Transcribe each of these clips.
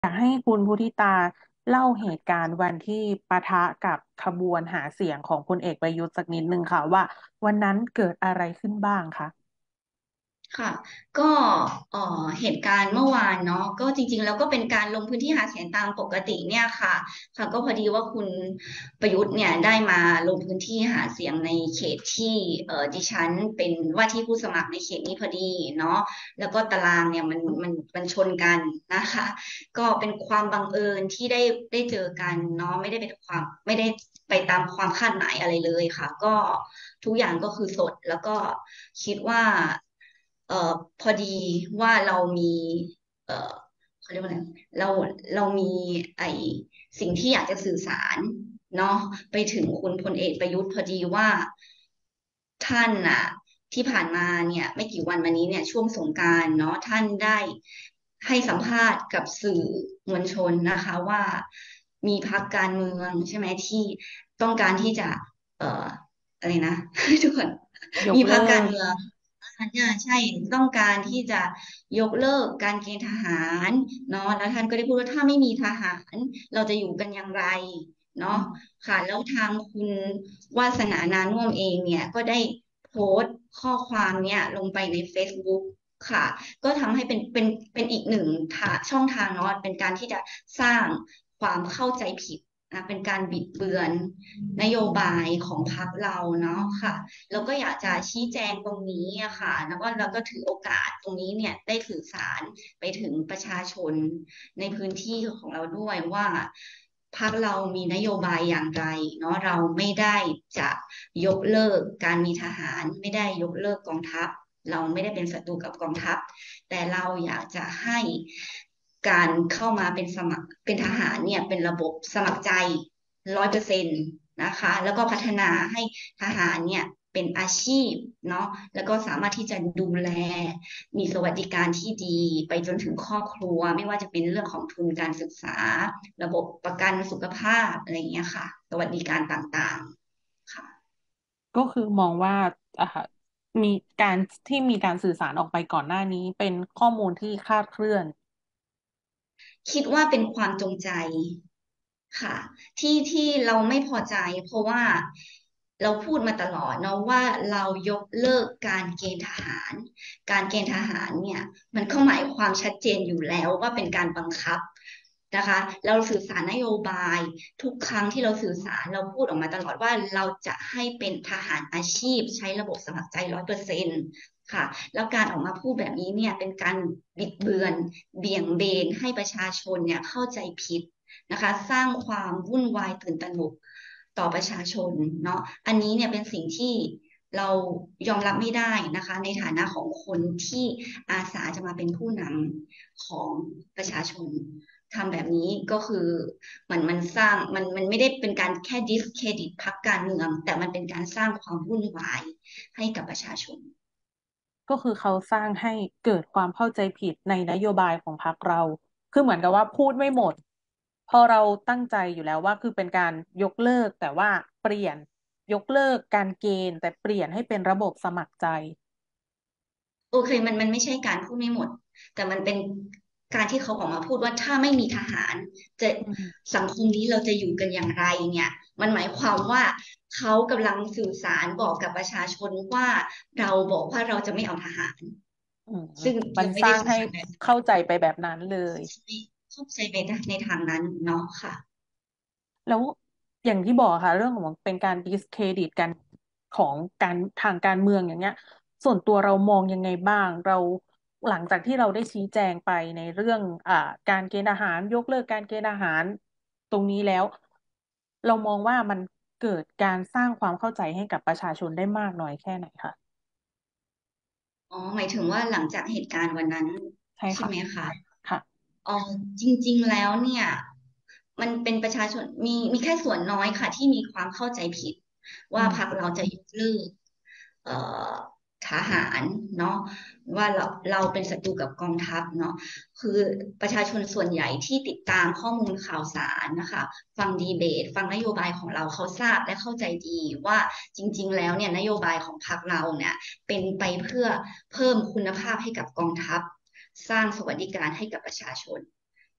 อยากให้คุณพุทธิตาเล่าเหตุการณ์วันที่ปะทะกับขบวนหาเสียงของพลเอกประยุทธ์สักนิดนึงค่ะว่าวันนั้นเกิดอะไรขึ้นบ้างคะค่ะก็เอ่อเหตุการณ์เมื่อวานเนาะก็จริงๆแล้วก็เป็นการลงพื้นที่หาเสียงตามปกติเนี่ยค่ะก็พอดีว่าคุณประยุทธ์เนี่ยได้มาลงพื้นที่หาเสียงในเขตที่ดิฉันเป็นว่าที่ผู้สมัครในเขตนี้พอดีเนาะแล้วก็ตารางเนี่ยมันชนกันนะคะก็เป็นความบังเอิญที่ได้เจอกันเนาะไม่ได้ไปตามความคาดหมายอะไรเลยค่ะก็ทุกอย่างก็คือสดแล้วก็คิดว่า เอ่อพอดีว่าเรามีเอ่อเขาเรียกว่าอะไรเราเรามีไอสิ่งที่อยากจะสื่อสารเนาะไปถึงคุณพลเอกประยุทธ์พอดีว่าท่านน่ะที่ผ่านมาเนี่ยไม่กี่วันมานี้เนี่ยช่วงสงกรานต์เนาะท่านได้ให้สัมภาษณ์กับสื่อมวลชนนะคะว่ามีพรรคการเมืองใช่ไหมที่ต้องการที่จะเอ่ออะไรนะทุกคนมีพรรยกเลิกคการเมือง เนี่ยใช่ต้องการที่จะยกเลิกการเกณฑ์ทหารเนาะแล้วท่านก็ได้พูดว่าถ้าไม่มีทหารเราจะอยู่กันอย่างไรเนาะอืมค่ะแล้วทางคุณวาสนานานุ่วมเองเนี่ยก็ได้โพสต์ข้อความเนี่ยลงไปใน Facebook ค่ะก็ทำให้เป็นอีกหนึ่งช่องทางเนาะเป็นการที่จะสร้างความเข้าใจผิดนะเป็นการบิดเบือนนโยบายของพรรคเราเนาะค่ะ แล้วก็อยากจะชี้แจงตรงนี้อะค่ะแล้วก็เราก็ถือโอกาสตรงนี้เนี่ยได้สื่อสารไปถึงประชาชนในพื้นที่ของเราด้วยว่าพรรคเรามีนโยบายอย่างไรเนาะเราไม่ได้จะยกเลิกการมีทหารไม่ได้ยกเลิกกองทัพเราไม่ได้เป็นศัตรูกับกองทัพแต่เราอยากจะให้การเข้ามาเป็นทหารเนี่ยเป็นระบบสมัครใจ100%นะคะแล้วก็พัฒนาให้ทหารเนี่ยเป็นอาชีพเนาะแล้วก็สามารถที่จะดูแลมีสวัสดิการที่ดีไปจนถึงครอบครัวไม่ว่าจะเป็นเรื่องของทุนการศึกษาระบบประกันสุขภาพอะไรอย่างเงี้ยค่ะสวัสดิการต่างๆค่ะก็คือมองว่าอ่ามีการที่มีการสื่อสารออกไปก่อนหน้านี้เป็นข้อมูลที่คลาดเคลื่อนคิดว่าเป็นความจงใจค่ะที่เราไม่พอใจเพราะว่าเราพูดมาตลอดเนาะว่าเรายกเลิกการเกณฑ์ทหารการเกณฑ์ทหารเนี่ยมันก็หมายความชัดเจนอยู่แล้วว่าเป็นการบังคับนะคะเราสื่อสารนโยบายทุกครั้งที่เราสื่อสารเราพูดออกมาตลอดว่าเราจะให้เป็นทหารอาชีพใช้ระบบสมัครใจ100%ค่ะแล้วการออกมาพูดแบบนี้เนี่ยเป็นการบิดเบือนเบี่ยงเบนให้ประชาชนเนี่ยเข้าใจผิดนะคะสร้างความวุ่นวายตื่นตระหนกต่อประชาชนเนาะอันนี้เนี่ยเป็นสิ่งที่เรายอมรับไม่ได้นะคะในฐานะของคนที่อาสาจะมาเป็นผู้นำของประชาชนทำแบบนี้ก็คือมันสร้างมันไม่ได้เป็นการแค่ดิสเครดิตพรรคการเมืองแต่มันเป็นการสร้างความวุ่นวายให้กับประชาชนก็คือเขาสร้างให้เกิดความเข้าใจผิดในนโยบายของพรรคเราคือเหมือนกับว่าพูดไม่หมดพอเราตั้งใจอยู่แล้วว่าคือเป็นการยกเลิกแต่ว่าเปลี่ยนยกเลิกการเกณฑ์แต่เปลี่ยนให้เป็นระบบสมัครใจโอเคมันไม่ใช่การพูดไม่หมดแต่มันเป็นการที่เขาออกมาพูดว่าถ้าไม่มีทหารจะอืมสังคมนี้เราจะอยู่กันอย่างไรเนี่ยมันหมายความว่าเขากำลังสื่อสารบอกกับประชาชนว่าเราบอกว่าเราจะไม่เอาทหารอืมซึ่งมันเราไม่ได้สร้างให้สื่อสารแบบเข้าใจไปแบบนั้นเลยเข้าใจไปในทางนั้นเนาะค่ะแล้วอย่างที่บอกค่ะเรื่องของเป็นการดิสเครดิตกันของการทางการเมืองอย่างเงี้ยส่วนตัวเรามองยังไงบ้างเราหลังจากที่เราได้ชี้แจงไปในเรื่องการเกณฑ์อาหารยกเลิกการเกณฑ์อาหารตรงนี้แล้วเรามองว่ามันเกิดการสร้างความเข้าใจให้กับประชาชนได้มากน้อยแค่ไหนคะอ๋อหมายถึงว่าหลังจากเหตุการณ์วันนั้นใช่ค่ะใช่ไหมคะค่ะอ๋อจริงๆแล้วเนี่ยมันเป็นประชาชนมีแค่ส่วนน้อยค่ะที่มีความเข้าใจผิดอืว่าพรรคมเราจะยกเลิกเอ่อทหารเนาะว่าเราเป็นศัตรูกับกองทัพเนาะคือประชาชนส่วนใหญ่ที่ติดตามข้อมูลข่าวสารนะคะฟังดีเบตฟังนโยบายของเราเขาทราบและเข้าใจดีว่าจริงๆแล้วเนี่ยนโยบายของพรรคเราเนี่ย เป็นไปเพื่อเพิ่มคุณภาพให้กับกองทัพสร้างสวัสดิการให้กับประชาชน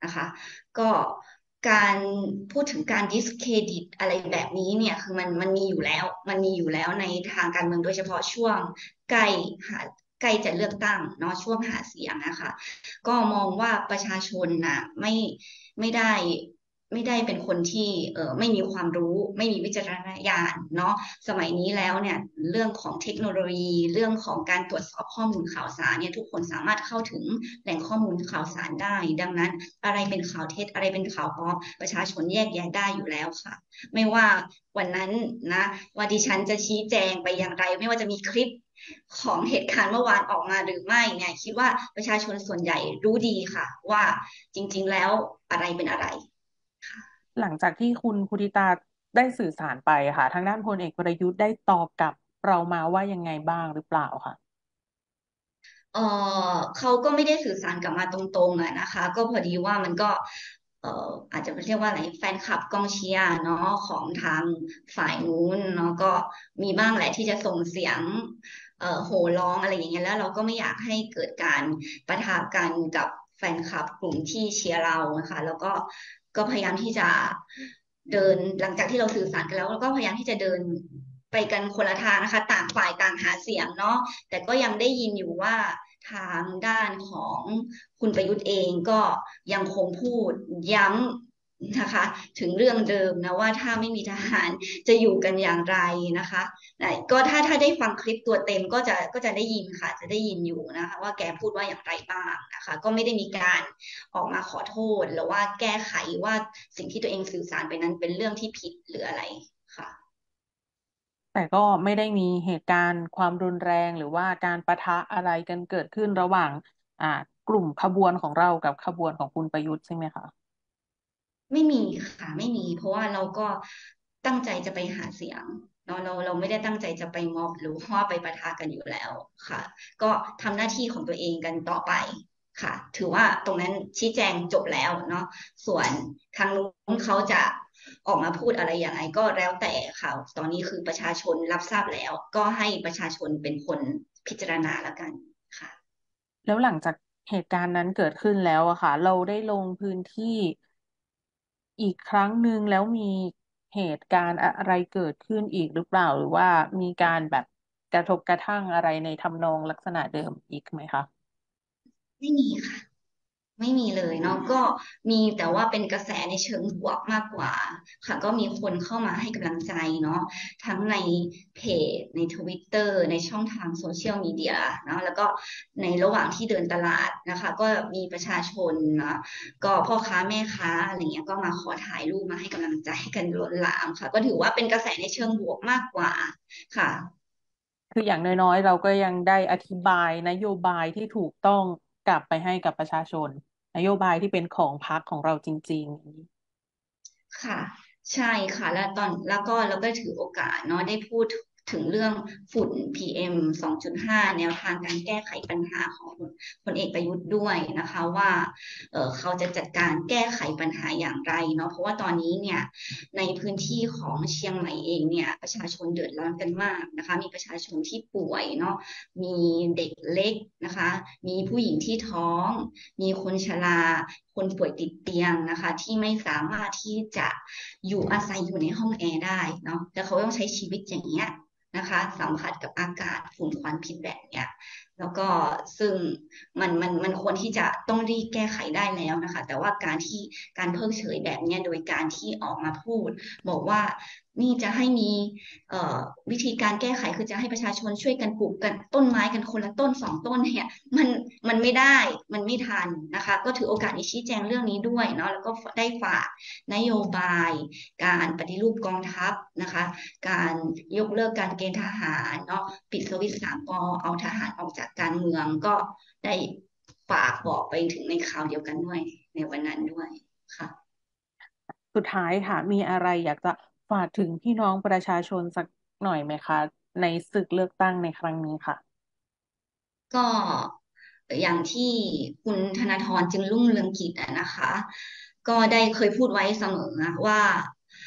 นะคะก็การพูดถึงการดิสเครดิตอะไรแบบนี้เนี่ยคือมันมีอยู่แล้วมันมีอยู่แล้วในทางการเมืองโดยเฉพาะช่วงใกล้หาใกล้จะเลือกตั้งเนาะช่วงหาเสียงนะคะก็มองว่าประชาชนน่ะไม่ได้ไม่ได้เป็นคนที่ไม่มีความรู้ไม่มีวิจารณญาณเนาะสมัยนี้แล้วเนี่ยเรื่องของเทคโนโลยีเรื่องของการตรวจสอบข้อมูลข่าวสารเนี่ยทุกคนสามารถเข้าถึงแหล่งข้อมูลข่าวสารได้ดังนั้นอะไรเป็นข่าวเท็จอะไรเป็นข่าวปลอมประชาชนแยกแยะได้อยู่แล้วค่ะไม่ว่าวันนั้นนะว่าดิฉันจะชี้แจงไปอย่างไรไม่ว่าจะมีคลิปของเหตุการณ์เมื่อวานออกมาหรือไม่เนี่ยคิดว่าประชาชนส่วนใหญ่รู้ดีค่ะว่าจริงๆแล้วอะไรเป็นอะไรหลังจากที่คุณพุทธิตาได้สื่อสารไปค่ะทางด้านพลเอกประยุทธ์ได้ตอบกลับเรามาว่ายังไงบ้างหรือเปล่าค่ะเออเขาก็ไม่ได้สื่อสารกลับมาตรงๆอะนะคะก็พอดีว่ามันก็อาจจะเรียกว่าอะไรแฟนคลับกองเชียร์เนาะของทางฝ่ายนู้นเนาะก็มีบ้างแหละที่จะส่งเสียงโห่ร้องอะไรอย่างเงี้ยแล้วเราก็ไม่อยากให้เกิดการปะทะกันกับแฟนคลับกลุ่มที่เชียร์เรานะคะแล้วก็พยายามที่จะเดินหลังจากที่เราสื่อสารกันแล้วเราก็พยายามที่จะเดินไปกันคนละทางนะคะต่างฝ่ายต่างหาเสียงเนาะ แต่ก็ยังได้ยินอยู่ว่าทางด้านของคุณประยุทธ์เองก็ยังคงพูดย้ำนะคะถึงเรื่องเดิมนะว่าถ้าไม่มีทหารจะอยู่กันอย่างไรนะคะแต่ก็ถ้าได้ฟังคลิปตัวเต็มก็จะได้ยินค่ะจะได้ยินอยู่นะคะว่าแกพูดว่าอย่างไรบ้างนะคะก็ไม่ได้มีการออกมาขอโทษหรือว่าแก้ไขว่าสิ่งที่ตัวเองสื่อสารไปนั้นเป็นเรื่องที่ผิดหรืออะไรค่ะแต่ก็ไม่ได้มีเหตุการณ์ความรุนแรงหรือว่าการปะทะอะไรกันเกิดขึ้นระหว่างอ่ากลุ่มขบวนของเรากับขบวนของคุณประยุทธ์ใช่ไหมคะไม่มีค่ะไม่มีเพราะว่าเราก็ตั้งใจจะไปหาเสียงเนาะเราไม่ได้ตั้งใจจะไปม็อบหรือว่าไปปะทะกันอยู่แล้วค่ะก็ทำหน้าที่ของตัวเองกันต่อไปค่ะถือว่าตรงนั้นชี้แจงจบแล้วเนาะส่วนทางนู้นเขาจะออกมาพูดอะไรยังไงก็แล้วแต่ค่ะตอนนี้คือประชาชนรับทราบแล้วก็ให้ประชาชนเป็นคนพิจารณาแล้วกันค่ะแล้วหลังจากเหตุการณ์นั้นเกิดขึ้นแล้วอะค่ะเราได้ลงพื้นที่อีกครั้งหนึ่งแล้วมีเหตุการณ์อะไรเกิดขึ้นอีกหรือเปล่าหรือว่ามีการแบบกระทบกระทั่งอะไรในทำนองลักษณะเดิมอีกไหมคะไม่มีค่ะไม่มีเลยเนาะก็มีแต่ว่าเป็นกระแสในเชิงบวกมากกว่าค่ะก็มีคนเข้ามาให้กำลังใจเนาะทั้งในเพจในทวิตเตอร์ในช่องทางโซเชียลมีเดียเนาะแล้วก็ในระหว่างที่เดินตลาดนะคะก็มีประชาชนนะก็พ่อค้าแม่ค้าอะไรเงี้ยก็มาขอถ่ายรูปมาให้กำลังใจกันล้นหลามค่ะก็ถือว่าเป็นกระแสในเชิงบวกมากกว่าค่ะคืออย่างน้อยๆเราก็ยังได้อธิบายนโยบายที่ถูกต้องกลับไปให้กับประชาชนนโยบายที่เป็นของพรรคของเราจริงค่ะใช่ค่ะแล้วก็เราก็ถือโอกาสเนาะได้พูดถึงเรื่องฝุ่น PM 2.5แนวทางการแก้ไขปัญหาของพลเอกประยุทธ์ด้วยนะคะว่าเขาจะจัดการแก้ไขปัญหาอย่างไรเนาะเพราะว่าตอนนี้เนี่ยในพื้นที่ของเชียงใหม่เองเนี่ยประชาชนเดือดร้อนกันมากนะคะมีประชาชนที่ป่วยเนาะมีเด็กเล็กนะคะมีผู้หญิงที่ท้อง มีคนชราคนป่วยติดเตียงนะคะที่ไม่สามารถที่จะอยู่อาศัยอยู่ในห้องแอร์ได้เนาะแล้วเขาต้องใช้ชีวิตอย่างเงี้ยนะคะสัมผัสกับอากาศฝุ่นควันพิษแบบเนี้ยแล้วก็ซึ่งมันควรที่จะต้องรีบแก้ไขได้แล้วนะคะแต่ว่าการเพิกเฉยแบบเนี้ยโดยการที่ออกมาพูดบอกว่านี่จะให้มีเอ่อวิธีการแก้ไขคือจะให้ประชาชนช่วยกันปลูกกันต้นไม้กันคนละต้นสองต้นเนี่ย มันมันไม่ได้มันไม่ทันนะคะก็ถือโอกาสนี้ชี้แจงเรื่องนี้ด้วยเนาะแล้วก็ได้ฝากนโยบายการปฏิรูปกองทัพนะคะการยกเลิกการเกณฑ์ทหารเนาะปิดสวิตช์3 ปเอาทหารออกจากการเมืองก็ได้ฝากบอกไปถึงในข่าวเดียวกันด้วยในวันนั้นด้วยค่ะๆสุดท้ายค่ะมีอะไรอยากจะฝากถึงพี่น้องประชาชนสักหน่อยไหมคะในศึกเลือกตั้งในครั้งนี้ค่ะก็อย่างที่คุณธนาธรจึงรุ่งเรืองกิจอะนะคะก็ได้เคยพูดไว้เสมอว่า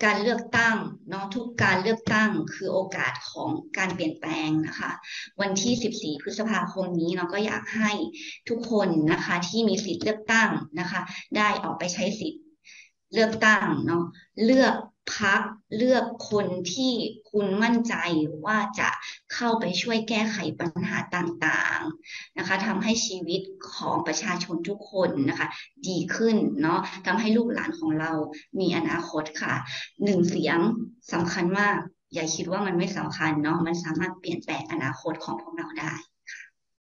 การเลือกตั้งเนาะทุกการเลือกตั้งคือโอกาสของการเปลี่ยนแปลงนะคะวันที่14พฤษภาคมนี้เราก็อยากให้ทุกคนนะคะที่มีสิทธิ์เลือกตั้งนะคะได้ออกไปใช้สิทธิ์เลือกตั้งเนาะเลือกพรรคเลือกคนที่คุณมั่นใจว่าจะเข้าไปช่วยแก้ไขปัญหาต่างๆนะคะทำให้ชีวิตของประชาชนทุกคนนะคะดีขึ้นเนาะทำให้ลูกหลานของเรามีอนาคตค่ะ1 เสียงสำคัญมากอย่าคิดว่ามันไม่สำคัญเนาะมันสามารถเปลี่ยนแปลงอนาคตของพวกเราได้